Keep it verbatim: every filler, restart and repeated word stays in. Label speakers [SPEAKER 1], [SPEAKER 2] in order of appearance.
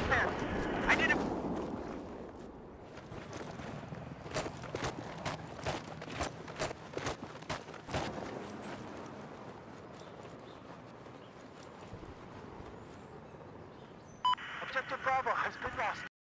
[SPEAKER 1] almost there. I need to... Objective Bravo has been lost.